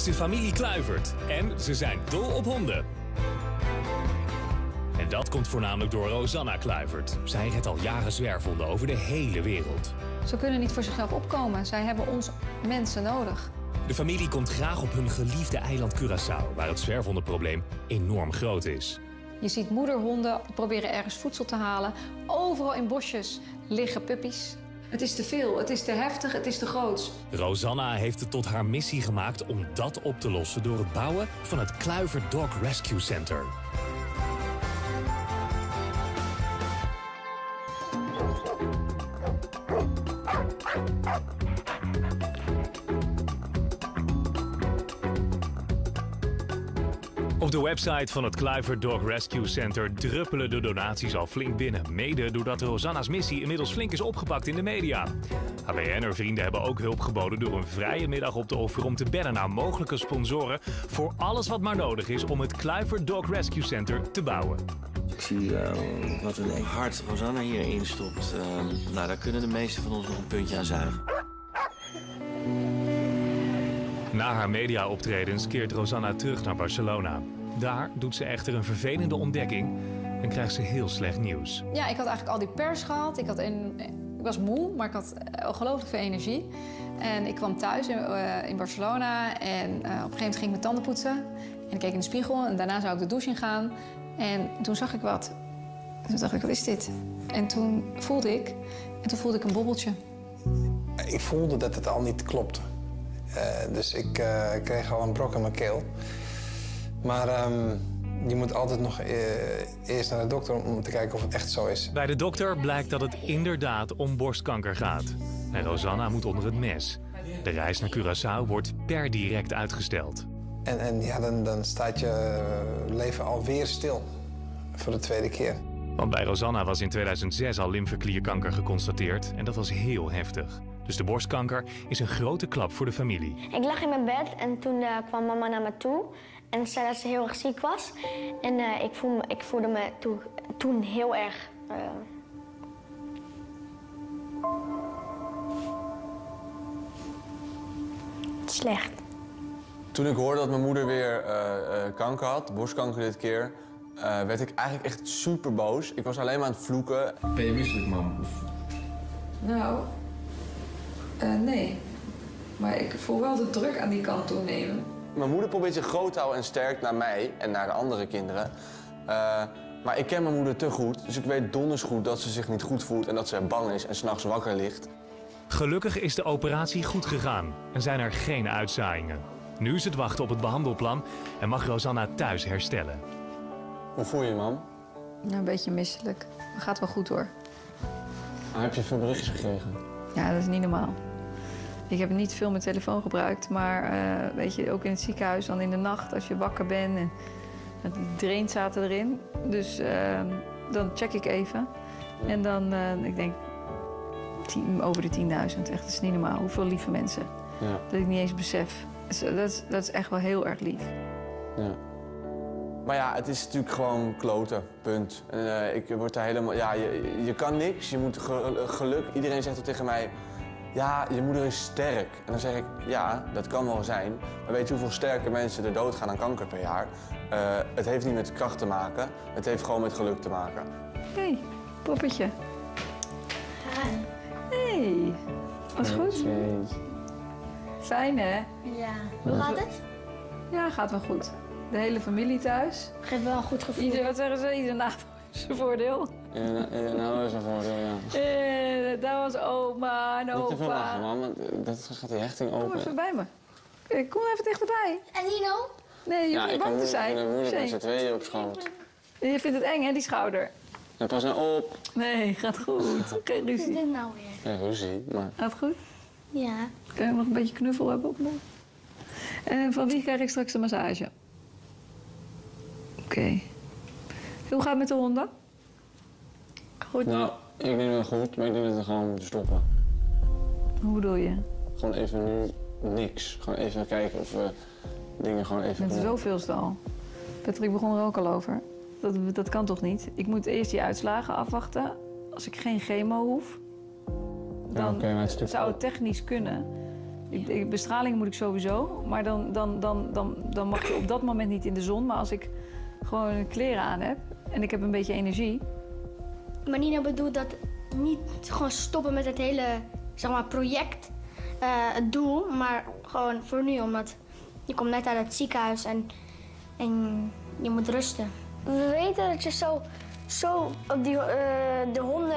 is de familie Kluivert en ze zijn dol op honden. En dat komt voornamelijk door Rosanna Kluivert. Zij redt al jaren zwerfhonden over de hele wereld. Ze kunnen niet voor zichzelf opkomen. Zij hebben ons mensen nodig. De familie komt graag op hun geliefde eiland Curaçao, waar het zwerfhondenprobleem enorm groot is. Je ziet moederhonden proberen ergens voedsel te halen. Overal in bosjes liggen puppies. Het is te veel, het is te heftig, het is te groots. Rosanna heeft het tot haar missie gemaakt om dat op te lossen door het bouwen van het Kluivert Dog Rescue Center. Op de website van het Kluivert Dog Rescue Center druppelen de donaties al flink binnen. Mede doordat Rosanna's missie inmiddels flink is opgepakt in de media. HBN'er-vrienden hebben ook hulp geboden door een vrije middag op te offeren om te bellen naar mogelijke sponsoren voor alles wat maar nodig is om het Kluivert Dog Rescue Center te bouwen. Ik zie wat een hart Rosanna hierin stopt. Nou, daar kunnen de meesten van ons nog een puntje aan zuigen. Na haar media-optredens keert Rosanna terug naar Barcelona. Daar doet ze echter een vervelende ontdekking en krijgt ze heel slecht nieuws. Ja, ik had eigenlijk al die pers gehad. Ik was moe, maar ik had ongelooflijk veel energie. En ik kwam thuis in Barcelona en op een gegeven moment ging ik mijn tanden poetsen. En ik keek in de spiegel en daarna zou ik de douche in gaan. En toen zag ik wat. En toen dacht ik, wat is dit? En toen voelde ik een bobbeltje. Ik voelde dat het al niet klopte. Dus ik kreeg al een brok in mijn keel. Maar je moet altijd nog eerst naar de dokter om te kijken of het echt zo is. Bij de dokter blijkt dat het inderdaad om borstkanker gaat. En Rosanna moet onder het mes. De reis naar Curaçao wordt per direct uitgesteld. En ja, dan staat je leven alweer stil. Voor de tweede keer. Want bij Rosanna was in 2006 al lymfeklierkanker geconstateerd. En dat was heel heftig. Dus de borstkanker is een grote klap voor de familie. Ik lag in mijn bed en toen kwam mama naar me toe. En zei dat ze heel erg ziek was. En ik voelde me toen heel erg... slecht. Toen ik hoorde dat mijn moeder weer kanker had, borstkanker dit keer... werd ik eigenlijk echt super boos. Ik was alleen maar aan het vloeken. Ben je misselijk, mam? Nou... nee. Maar ik voel wel de druk aan die kant toenemen. Mijn moeder probeert zich groot te houden en sterk naar mij en naar de andere kinderen. Maar ik ken mijn moeder te goed, dus ik weet donders goed dat ze zich niet goed voelt en dat ze bang is en 's nachts wakker ligt. Gelukkig is de operatie goed gegaan en zijn er geen uitzaaiingen. Nu is het wachten op het behandelplan en mag Rosanna thuis herstellen. Hoe voel je je, mam? Ja, een beetje misselijk. Maar gaat wel goed hoor. Heb je veel berichtjes gekregen? Ja, dat is niet normaal. Ik heb niet veel mijn telefoon gebruikt, maar weet je, ook in het ziekenhuis, dan in de nacht als je wakker bent. En die drains zaten erin. Dus dan check ik even. En dan, ik denk, over de 10.000. Echt, dat is niet normaal. Hoeveel lieve mensen. Ja. Dat ik niet eens besef. Dat is echt wel heel erg lief. Ja. Maar ja, het is natuurlijk gewoon kloten, punt. Ik word daar helemaal... Ja, je kan niks, je moet geluk. Iedereen zegt er tegen mij... Ja, je moeder is sterk. En dan zeg ik, ja, dat kan wel zijn. Maar weet je hoeveel sterke mensen er doodgaan aan kanker per jaar? Het heeft niet met kracht te maken. Het heeft gewoon met geluk te maken. Hé, poppetje. Hey, was goed? Fijn, hè? Ja. Hoe gaat het? Ja, gaat wel goed. De hele familie thuis. Geeft wel een goed gevoel. Wat zeggen ze? Ieder nadeel is zijn voordeel. Ja, nou, dat is een voordeel, ja. Dat was oma en opa. Niet te veel lachen, man, want dat gaat die hechting open. Kom even bij me. Kom even dichterbij. En Nino? Nee, je hoeft niet bang te zijn. Ja, ik moeilijk met z'n tweeën op schoot. Je vindt het eng, hè, die schouder? Ja, pas nou op. Nee, gaat goed. Geen Wat is ruzie. dit nou weer? Ja, ruzie, maar... Gaat goed? Ja. Kun je nog een beetje knuffel hebben op me? En van wie krijg ik straks de massage? Oké. Hoe gaat het met de honden? Goed. Nou, ik denk wel goed, maar ik denk dat we gewoon moeten stoppen. Hoe bedoel je? Gewoon even nu niks. Gewoon even kijken of we dingen gewoon even... Met zoveelste al. Patrick begon er ook al over. Dat kan toch niet? Ik moet eerst die uitslagen afwachten. Als ik geen chemo hoef, dan zou het technisch kunnen. Bestraling moet ik sowieso, maar dan mag je op dat moment niet in de zon. Maar als ik gewoon kleren aan heb en ik heb een beetje energie... Maar Nina bedoelt dat niet gewoon stoppen met het hele project, het doel, maar gewoon voor nu, omdat je komt net uit het ziekenhuis en je moet rusten. We weten dat je zo op de honden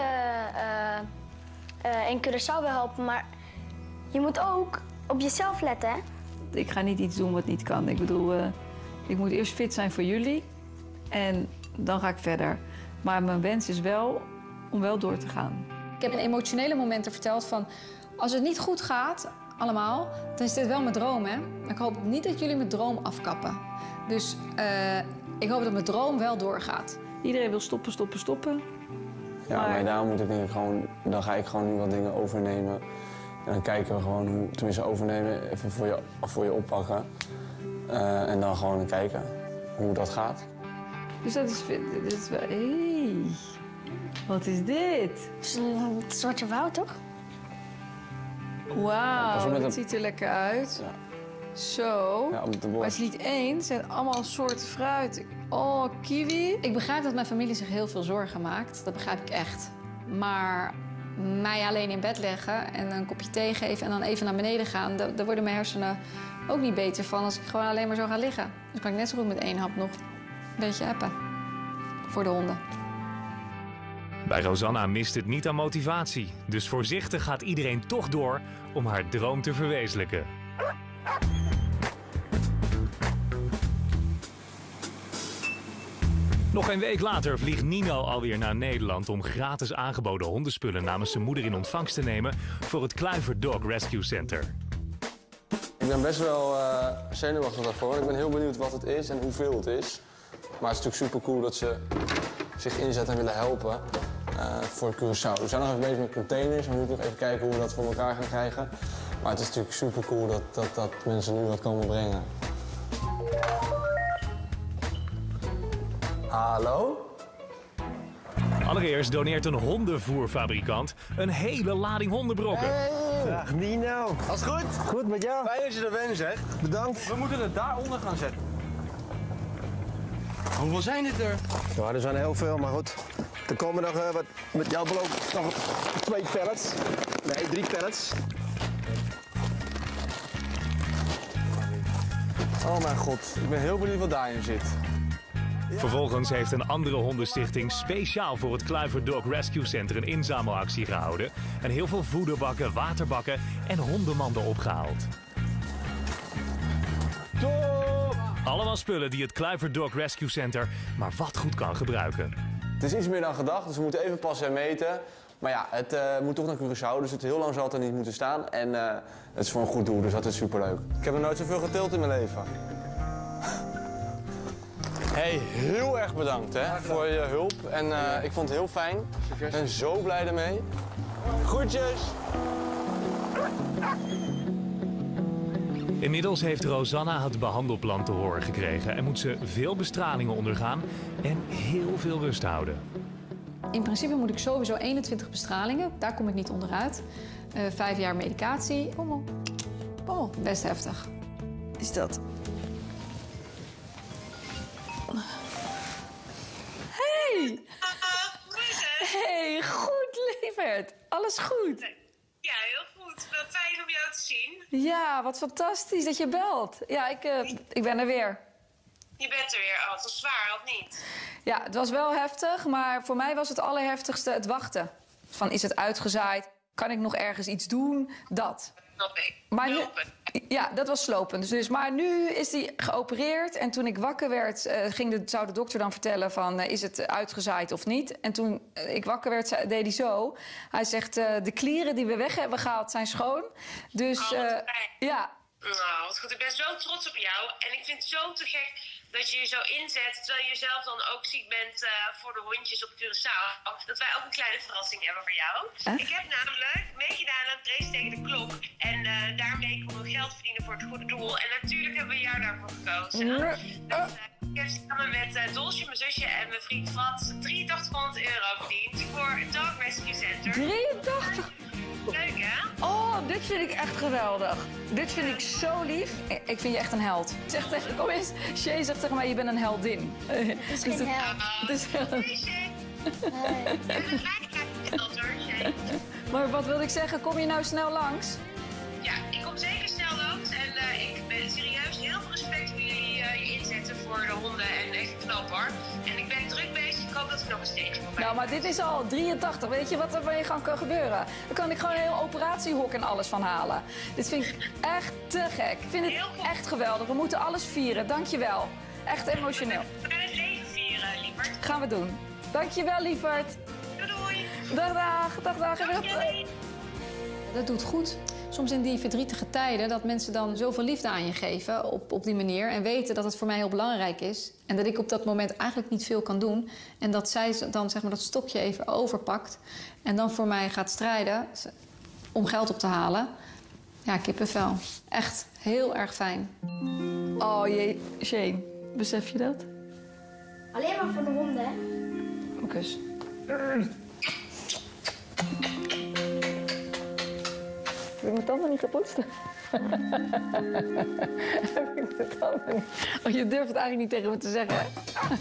in Curaçao wil helpen, maar je moet ook op jezelf letten, hè? Ik ga niet iets doen wat niet kan. Ik bedoel, ik moet eerst fit zijn voor jullie en dan ga ik verder. Maar mijn wens is wel om wel door te gaan. Ik heb in emotionele momenten verteld van... als het niet goed gaat, allemaal, dan is dit wel mijn droom, hè? Maar ik hoop niet dat jullie mijn droom afkappen. Dus ik hoop dat mijn droom wel doorgaat. Iedereen wil stoppen. Ja, maar daarom moet ik denk ik gewoon... Dan ga ik gewoon nu wat dingen overnemen. En dan kijken we gewoon hoe... Tenminste, overnemen, even voor je oppakken. En dan gewoon kijken hoe dat gaat. Dus dat is wel... Hey, wat is dit? Het is Zwarte Woud, toch? Wauw, dat ziet er lekker uit. Ja. Zo. Ja, op de maar het is niet één, het zijn allemaal soorten fruit. Oh, kiwi. Ik begrijp dat mijn familie zich heel veel zorgen maakt. Dat begrijp ik echt. Maar mij alleen in bed leggen en een kopje thee geven... en dan even naar beneden gaan... daar worden mijn hersenen ook niet beter van... als ik gewoon alleen maar zo ga liggen. Dus kan ik net zo goed met 1 hap nog een beetje appen. Voor de honden. Bij Rosanna mist het niet aan motivatie. Dus voorzichtig gaat iedereen toch door om haar droom te verwezenlijken. Nog een week later vliegt Nino alweer naar Nederland om gratis aangeboden hondenspullen namens zijn moeder in ontvangst te nemen voor het Kluivert Dog Rescue Center. Ik ben best wel zenuwachtig daarvoor. Ik ben heel benieuwd wat het is en hoeveel het is. Maar het is natuurlijk super cool dat ze zich inzetten en willen helpen voor Curaçao. We zijn nog even bezig met containers. We moeten nog even kijken hoe we dat voor elkaar gaan krijgen. Maar het is natuurlijk super cool dat mensen nu wat komen brengen. Hallo? Allereerst doneert een hondenvoerfabrikant een hele lading hondenbrokken. Dag Nino. Alles goed? Goed met jou? Fijn dat je er bent, zeg. Bedankt. We moeten het daaronder gaan zetten. Hoeveel zijn dit er? Ja, er zijn heel veel, maar goed. Er komen nog wat met jouw beloofd nog 2 pallets. Nee, 3 pallets. Oh mijn god, ik ben heel benieuwd wat daarin zit. Vervolgens heeft een andere hondenstichting speciaal voor het Kluivert Dog Rescue Center een inzamelactie gehouden. En heel veel voederbakken, waterbakken en hondenmanden opgehaald. Top! Allemaal spullen die het Kluivert Dog Rescue Center maar wat goed kan gebruiken. Het is iets meer dan gedacht, dus we moeten even passen en meten. Maar ja, het moet toch naar Curaçao, dus heel lang zal het er niet moeten staan. En het is voor een goed doel, dus dat is superleuk. Ik heb nog nooit zoveel getild in mijn leven. Hey, heel erg bedankt voor je hulp. En ik vond het heel fijn. Ik ben zo blij ermee. Groetjes! Inmiddels heeft Rosanna het behandelplan te horen gekregen en moet ze veel bestralingen ondergaan en heel veel rust houden. In principe moet ik sowieso 21 bestralingen. Daar kom ik niet onderuit. 5 jaar medicatie. Oh, best heftig. Is dat? Hey! Hey, goed, lieverd. Alles goed? Ja, heel goed. Wel fijn om jou te zien. Ja, wat fantastisch dat je belt. Ja, ik ben er weer. Je bent er weer. Oh, het was zwaar, of niet? Ja, het was wel heftig, maar voor mij was het allerheftigste het wachten. Van, is het uitgezaaid? Kan ik nog ergens iets doen? Dat. Snap ik. Maar nu, Lopen. ja, dat was slopend. Dus, maar nu is hij geopereerd en toen ik wakker werd, zou de dokter dan vertellen van, is het uitgezaaid of niet? En toen ik wakker werd, deed hij zo. Hij zegt, de klieren die we weg hebben gehaald zijn schoon. Dus ja. Nou, wat goed. Ik ben zo trots op jou. En ik vind het zo te gek dat je je zo inzet, terwijl je zelf dan ook ziek bent voor de hondjes op Curaçao. Dat wij ook een kleine verrassing hebben voor jou. Ik heb namelijk meegedaan aan het race tegen de klok. En daarmee kon we geld verdienen voor het goede doel. En natuurlijk hebben we jou daarvoor gekozen. Dus, ik heb samen met Dolce, mijn zusje en mijn vriend Frans €8300 verdiend voor het Dog Rescue Center. 83? Leuk, hè? Oh, dit vind ik echt geweldig. Dit vind ik zo lief. Ik vind je echt een held. Zeg tegen, kom eens, Shay zegt tegen mij, je bent een heldin. Het is geen held. Maar wat wilde ik zeggen, kom je nou snel langs? Ja, ik kom zeker snel langs en ik ben serieus heel veel respect hoe jullie je inzetten voor de honden en echt knap hoor. En ik ben druk bezig, ik hoop dat er nog een steentje voorbij. Nou, maar dit is al 83. Weet je wat er mee kan gebeuren? Dan kan ik gewoon een heel operatiehok en alles van halen. Dit vind ik echt te gek. Ik vind het echt geweldig. We moeten alles vieren. Dankjewel. Echt emotioneel. We gaan het leven vieren, lieverd. Gaan we doen. Dankjewel, lieverd. Doei. Dag. Dat doet goed. Soms in die verdrietige tijden dat mensen dan zoveel liefde aan je geven op die manier. En weten dat het voor mij heel belangrijk is. En dat ik op dat moment eigenlijk niet veel kan doen. En dat zij dan zeg maar dat stokje even overpakt. En dan voor mij gaat strijden om geld op te halen. Ja, kippenvel. Echt heel erg fijn. Oh jee, Shane, besef je dat? Alleen maar voor de honden, hè? Een kus. Heb ik mijn tanden niet gepoetst? Heb ik mijn tanden niet? Oh, je durft het eigenlijk niet tegen me te zeggen, hè?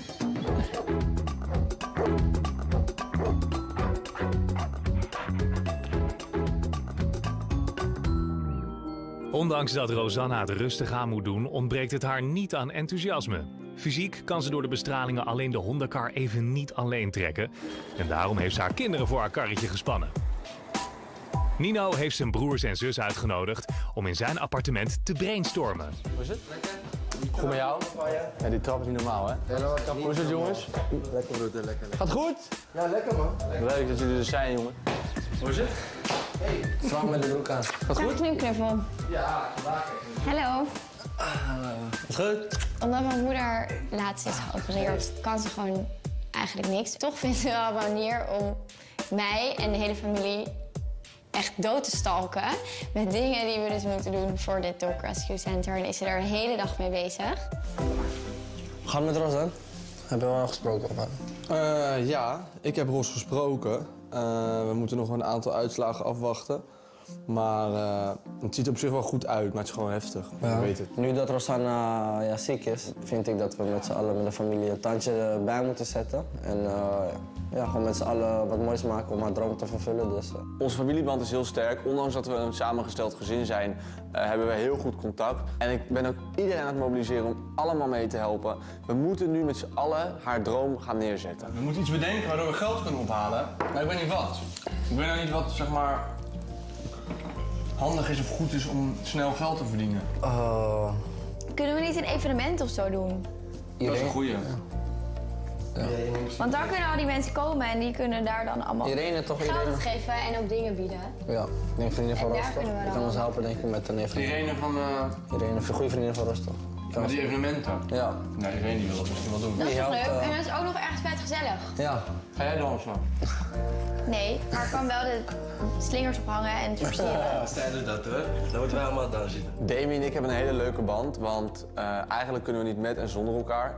Ondanks dat Rosanna het rustig aan moet doen, ontbreekt het haar niet aan enthousiasme. Fysiek kan ze door de bestralingen alleen de hondenkar even niet alleen trekken. En daarom heeft ze haar kinderen voor haar karretje gespannen. Nino heeft zijn broers en zus uitgenodigd om in zijn appartement te brainstormen. Hoe is het? Goed met jou? Ja, die trap is niet normaal, hè? Hoe is het, jongens? Lekker broeder, lekker. Gaat goed? Ja, lekker man. Leuk dat jullie er zijn, jongen. Hoe is het? Vrouw met de broek aan. Gaat goed? Knuffel. Ja, vandaag. Hallo. Is goed? Omdat mijn moeder laatst is geopereerd, kan ze gewoon eigenlijk niks. Toch vindt ze wel een manier om mij en de hele familie echt dood te stalken. Met dingen die we dus moeten doen voor dit Dog Rescue Center. En is ze er de hele dag mee bezig. Gaan we met Ros dan? Heb je wel al gesproken of wat? Ja, ik heb Ros gesproken. We moeten nog een aantal uitslagen afwachten. Maar het ziet er op zich wel goed uit, maar het is gewoon heftig. Ja. Ik weet het. Nu dat Rosanna ziek is, vind ik dat we met z'n allen met de familie een tandje erbij moeten zetten. En gewoon met z'n allen wat moois maken om haar droom te vervullen. Dus, Onze familieband is heel sterk. Ondanks dat we een samengesteld gezin zijn, hebben we heel goed contact. En ik ben ook iedereen aan het mobiliseren om allemaal mee te helpen. We moeten nu met z'n allen haar droom gaan neerzetten. We moeten iets bedenken waardoor we geld kunnen ophalen. Maar ik weet niet wat. Ik weet nou niet wat, zeg maar, handig is of goed is om snel geld te verdienen. Kunnen we niet een evenement of zo doen? Dat is een goeie. Ja. Want daar kunnen al die mensen komen en die kunnen daar dan allemaal Irene, toch? geld geven en ook dingen bieden. Ja, ik denk vriendin van En Ros daar toch? kunnen we Die dan- kan ons helpen denk ik met een evenement. Irene van Irene, een goede vriendin van Ros toch? met die evenementen. Ja. Nee, Irene die wil dat misschien wel doen. Dat is Die toch helpt, leuk? En dat is ook nog echt vet gezellig. Ja. Ga jij dansen? Nee, maar ik kan wel de slingers ophangen en het versieren. Stel je dat hoor, dan moeten wij allemaal daar zitten. Demi en ik hebben een hele leuke band, want eigenlijk kunnen we niet met en zonder elkaar.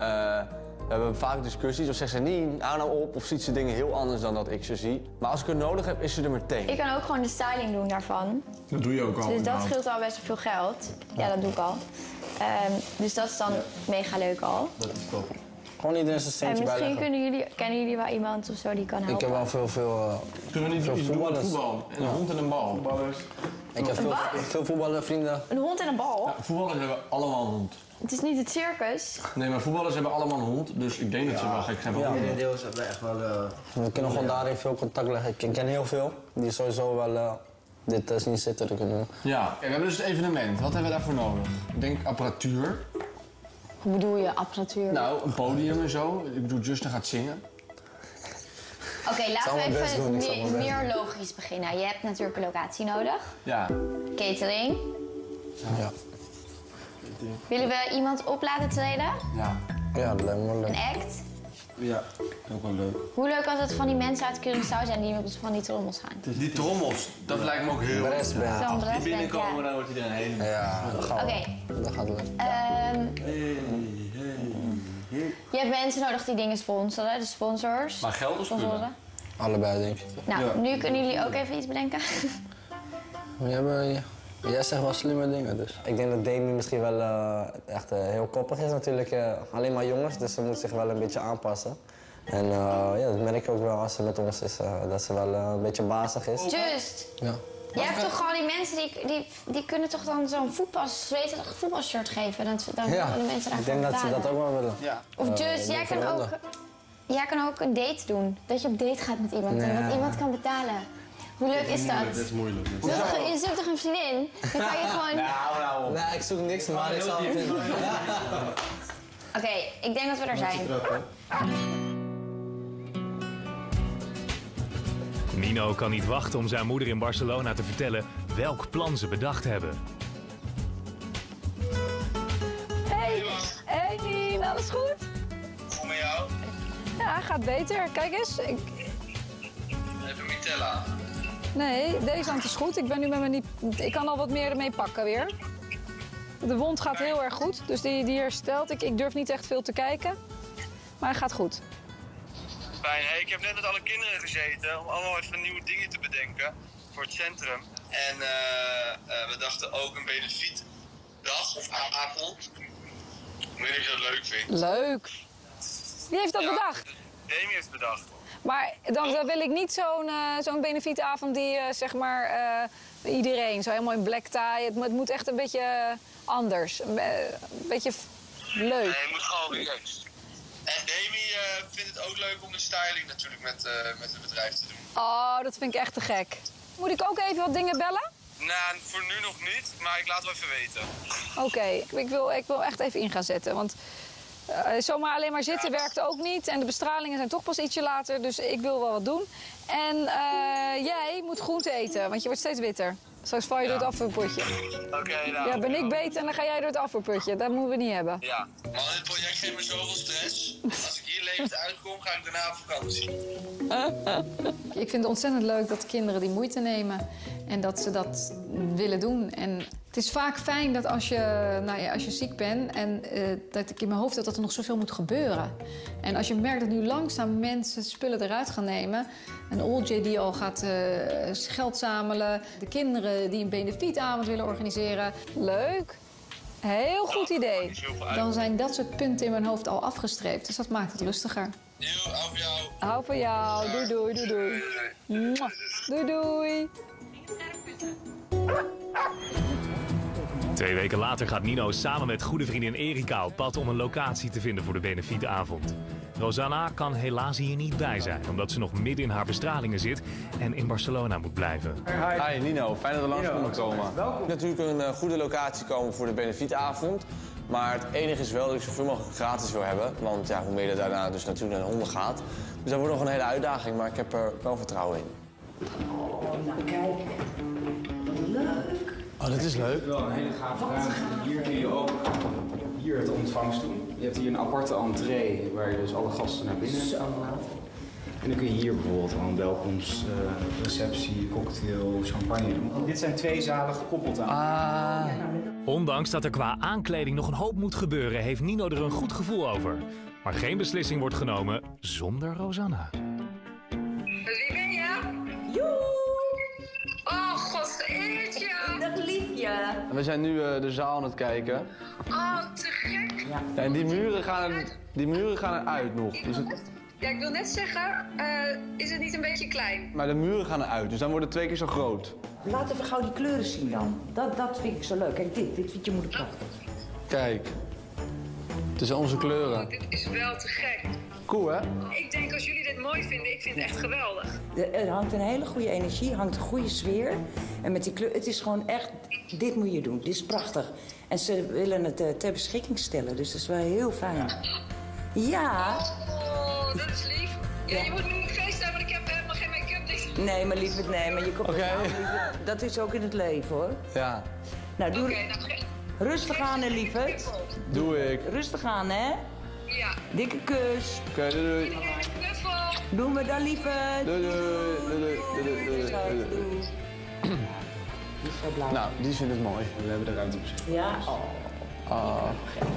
We hebben vaak discussies, of zegt ze niet, hou nou op, of ziet ze dingen heel anders dan dat ik ze zie. Maar als ik het nodig heb, is ze er meteen. Ik kan ook gewoon de styling doen daarvan. Dat doe je ook al. Dus dat scheelt al best wel veel geld. Ja, dat doe ik al. Dus dat is dan mega leuk al. Dat is top. Gewoon iedereen zijn En steentje misschien bijleggen. kennen jullie wel iemand of zo die kan helpen. Ik heb wel veel Kunnen we niet veel iets doen met voetballers. voetbal? Een hond en een bal. Ik heb veel voetbalvrienden. Een hond en een bal? Ja, voetballers hebben allemaal een hond. Het is niet het circus. Nee, maar voetballers hebben allemaal een hond, dus ik denk dat ze wel gek zijn van honden. Deels hebben we echt wel... We kunnen gewoon daarin veel contact leggen. Ik ken heel veel die sowieso wel dit zien zitten te kunnen doen. Ja, we hebben dus het evenement. Wat hebben we daarvoor nodig? Ik denk apparatuur. Hoe bedoel je, apparatuur? Nou, een podium en zo. Ik bedoel, Justin gaat zingen. Oké, laten zal we mijn best even doen, ik zal mijn best meer logisch beginnen. Je hebt natuurlijk een locatie nodig. Ja. Catering. Ja. Willen we iemand op laten treden? Ja. Ja, dat lijkt me wel Een leuk. act? Ja, ook wel leuk. Hoe leuk als het van die mensen uit Curaçao zijn die met van die trommels gaan? Die trommels, dat lijkt me ook heel leuk. Brassband. Zo'n Die brassband, binnenkomen, ja. dan wordt iedereen helemaal... Ja, dat gaan we. Oké. Dat gaat leuk. Je hebt mensen nodig die dingen sponsoren, de sponsors. Maar geld of spullen? Allebei, denk ik. Nou, nu kunnen jullie ook even iets bedenken. Jij zegt wel slimme dingen, dus. Ik denk dat Demi misschien wel echt heel koppig is natuurlijk. Alleen maar jongens, dus ze moet zich wel een beetje aanpassen. En dat merk ik ook wel als ze met ons is, dat ze wel een beetje bazig is. Just. Ja. Jij hebt toch gewoon die mensen die kunnen toch dan zo'n voetbalshirt geven? Dan willen de mensen ik denk dat ze dat ook wel willen. Ja. Of Just, jij kan ook een date doen. Dat je op date gaat met iemand en dat iemand kan betalen. Hoe leuk is dat? Dat is moeilijk. Je zoekt toch een vriendin? Dan kan je gewoon... Nou. Nee, ik zoek niks, maar ik zal het vinden. Oké, ik denk dat we er zijn. Nino kan niet wachten om zijn moeder in Barcelona te vertellen welk plan ze bedacht hebben. Hey Nien, alles goed? Hoe met jou? Ja, gaat beter. Kijk eens. Heb je Mitella? Nee, deze hand is goed. Ik ben nu met mijn ik kan al wat meer ermee pakken weer. De wond gaat heel erg goed, dus die herstelt. Ik durf niet echt veel te kijken, maar hij gaat goed. Fijn. Hey, ik heb net met alle kinderen gezeten om allemaal even nieuwe dingen te bedenken voor het centrum. En we dachten ook een benefietdag of avond. Ik weet niet of je dat leuk vindt. Leuk. Wie heeft dat bedacht? Demi heeft het bedacht. Maar dan wil ik niet zo'n benefietavond die zeg maar iedereen, zo helemaal in black tie. Het moet echt een beetje anders. Een beetje leuk. Nee, het moet gewoon serieus. En Demi vindt het ook leuk om de styling natuurlijk met het bedrijf te doen. Oh, dat vind ik echt te gek. Moet ik ook even wat dingen bellen? Nou, voor nu nog niet, maar ik laat wel even weten. Oké, ik wil echt even in gaan zetten, want zomaar alleen maar zitten werkt ook niet. En de bestralingen zijn toch pas ietsje later, dus ik wil wel wat doen. En jij moet groente eten, want je wordt steeds witter. Straks val je door het afvoerputje. Oké, nou. Ja, ben ik beter en dan ga jij door het afvoerputje. Dat moeten we niet hebben. Ja, maar dit project geeft me zoveel stress. Als ik hier levend uitkom, ga ik daarna op vakantie. Ik vind het ontzettend leuk dat kinderen die moeite nemen en dat ze dat willen doen. En het is vaak fijn dat als je ziek bent en dat ik in mijn hoofd heb dat er nog zoveel moet gebeuren. En als je merkt dat nu langzaam mensen spullen eruit gaan nemen, een Olje die al gaat geld zamelen, de kinderen die een benefietavond willen organiseren. Leuk. Heel goed idee. Dan zijn dat soort punten in mijn hoofd al afgestreept, dus dat maakt het rustiger. Hou van jou. Hou van jou. Doei, doei, doei, doei. Doei, doei. 2 weken later gaat Nino samen met goede vriendin Erika op pad om een locatie te vinden voor de benefietavond. Rosanna kan helaas hier niet bij zijn, omdat ze nog midden in haar bestralingen zit en in Barcelona moet blijven. Hi Nino, fijn dat we langs konden komen. Welkom. Ik moet natuurlijk een goede locatie komen voor de benefietavond. Maar het enige is wel dat ik zoveel mogelijk gratis wil hebben. Want ja, hoe meer dat daarna dus natuurlijk naar de honden gaat. Dus dat wordt nog een hele uitdaging, maar ik heb er wel vertrouwen in. Oh, nou kijk. Wat leuk. Oh, dat is leuk. Wel een hele gave ruimte. Hier kun je ook het ontvangst doen. Je hebt hier een aparte entree waar je dus alle gasten naar binnen. Zo. En dan kun je hier bijvoorbeeld gewoon welkomstreceptie, cocktail, champagne doen. Dit zijn 2 zalen gekoppeld aan. Ondanks dat er qua aankleding nog een hoop moet gebeuren, heeft Nino er een goed gevoel over. Maar geen beslissing wordt genomen zonder Rosanna. Dus wie ben je? Joe! Oh, godseertje! Dag liefje. We zijn nu de zaal aan het kijken. Oh, te gek! Ja, en die muren gaan eruit nog. Dus Ja, ik wil net zeggen, is het niet een beetje klein? maar de muren gaan eruit, dus dan wordt het 2 keer zo groot. Laat even gauw die kleuren zien dan. Dat vind ik zo leuk. Kijk, dit vind je moeder prachtig. Kijk, het zijn onze kleuren. Dit is wel te gek. Cool, hè? Ik denk als jullie dit mooi vinden, ik vind het echt geweldig. Er hangt een hele goede energie, hangt een goede sfeer. En met die kleur, het is gewoon echt, dit moet je doen. Dit is prachtig. En ze willen het ter beschikking stellen, dus dat is wel heel fijn. Ja. Oh, dat is lief. Ja, je moet nu niet feesten, want ik heb helemaal geen make-up. Dus... Nee, maar lieverd, nee, maar je komt dat is ook in het leven, hoor. Ja. Nou, doe rustig aan, hè, lieverd. Doe ik. Rustig aan, hè. Ja. Dikke kus. Oké, doei. Knuffel. Doen we dan, lieverd. Doei, doei. Zo blij. Nou, die vindt het mooi. We hebben de ruimte beschikbaar. Ja. Oh.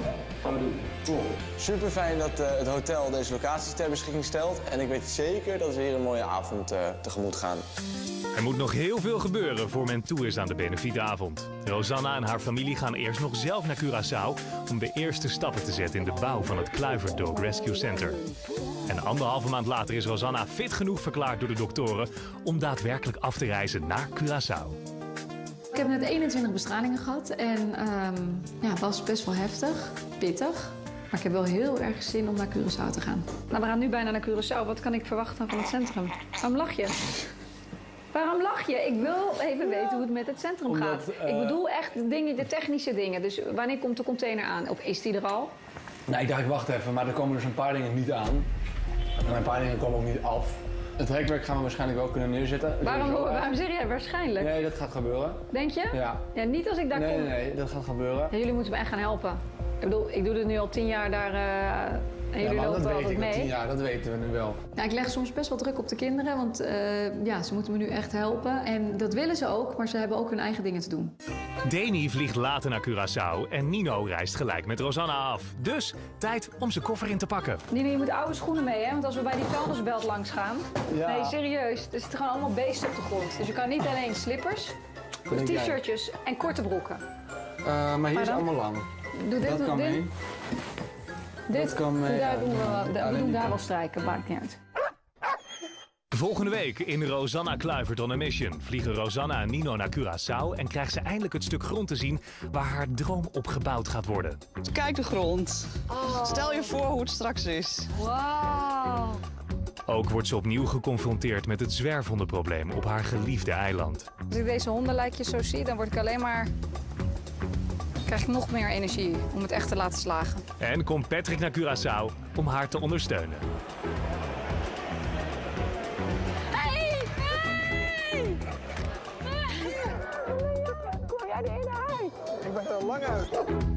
Gaan we doen. Cool. Super fijn dat het hotel deze locaties ter beschikking stelt. En ik weet zeker dat we hier een mooie avond tegemoet gaan. Er moet nog heel veel gebeuren voor men toe is aan de benefietavond. Rosanna en haar familie gaan eerst nog zelf naar Curaçao om de eerste stappen te zetten in de bouw van het Kluivert Dog Rescue Center. En 1,5 maand later is Rosanna fit genoeg verklaard door de doktoren om daadwerkelijk af te reizen naar Curaçao. Ik heb net 21 bestralingen gehad en het was best wel heftig, pittig. Maar ik heb wel heel erg zin om naar Curaçao te gaan. Nou, we gaan nu bijna naar Curaçao. Wat kan ik verwachten van het centrum? Waarom lach je? Waarom lach je? Ik wil even weten hoe het met het centrum gaat. Ik bedoel echt de technische dingen. Dus wanneer komt de container aan? Of is die er al? Nou, ik dacht, ik wacht even, maar er komen dus een paar dingen niet aan. En een paar dingen komen ook niet af. Het hekwerk gaan we waarschijnlijk wel kunnen neerzetten. Waarom zeg jij waarschijnlijk? Nee, dat gaat gebeuren. Denk je? Ja. Ja, niet als ik daar kom. Nee, dat gaat gebeuren. Ja, jullie moeten me echt gaan helpen. Ik bedoel, ik doe dit nu al 10 jaar daar en jullie lopen altijd mee. 10 jaar, dat weten we nu wel. Nou, ik leg soms best wel druk op de kinderen, want ze moeten me nu echt helpen. En dat willen ze ook, maar ze hebben ook hun eigen dingen te doen. Deni vliegt later naar Curaçao en Nino reist gelijk met Rosanna af. Dus tijd om zijn koffer in te pakken. Nino, je moet oude schoenen mee, hè? Want als we bij die vuilnisbelt langs gaan... Ja. Nee, serieus. Er zitten gewoon allemaal beesten op de grond. Dus je kan niet alleen slippers, t-shirtjes en korte broeken. Maar hier is allemaal lang. Doe dit, dat kan dit. mee. Dit kan mee. Daar doen we doen daar wel strijken, maakt niet uit. Volgende week in Rosanna Kluivert on a Mission vliegen Rosanna en Nino naar Curaçao en krijgt ze eindelijk het stuk grond te zien waar haar droom op gebouwd gaat worden. Kijk de grond. Oh. Stel je voor hoe het straks is. Wauw. Ook wordt ze opnieuw geconfronteerd met het zwerfhondenprobleem op haar geliefde eiland. Als ik deze hondenlijkjes zo zie, dan word ik alleen maar... krijg ik nog meer energie om het echt te laten slagen. En komt Patrick naar Curaçao om haar te ondersteunen. Kom jij erin uit? Ik ben er lang uit.